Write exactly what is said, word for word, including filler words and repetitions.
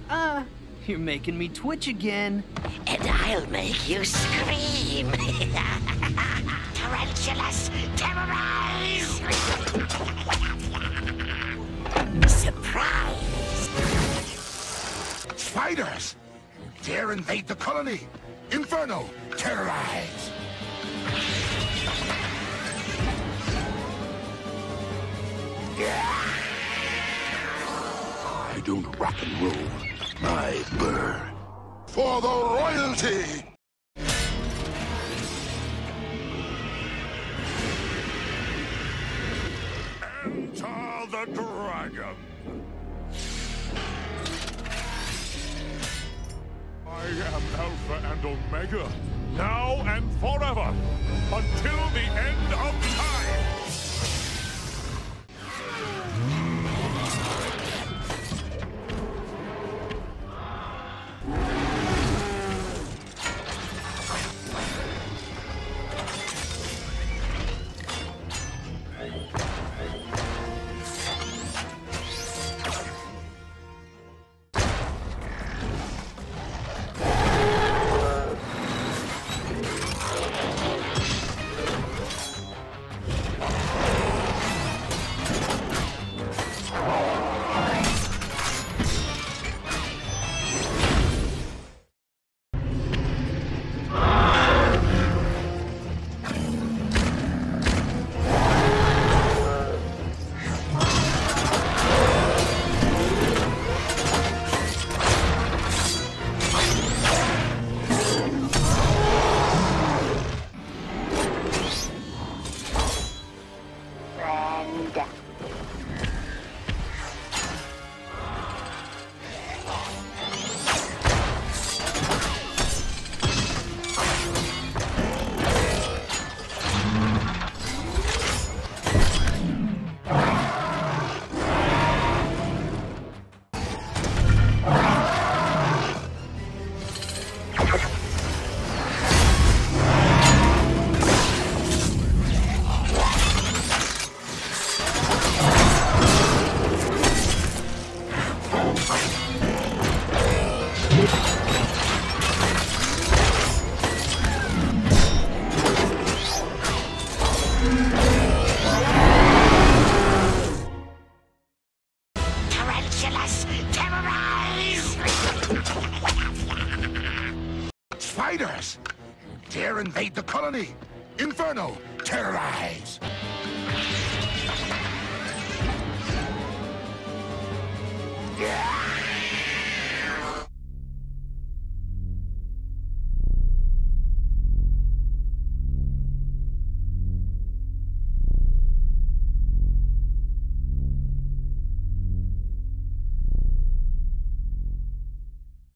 Uh-uh. You're making me twitch again. And I'll make you scream. Tarantulas, terrorize! Surprise! Spiders! Dare invade the colony! Inferno, terrorize! I don't rock and roll. I burn. For the royalty! Enter the dragon! I am Alpha and Omega, now and forever, until the end of time! Spiders! Dare invade the colony! Inferno, terrorize!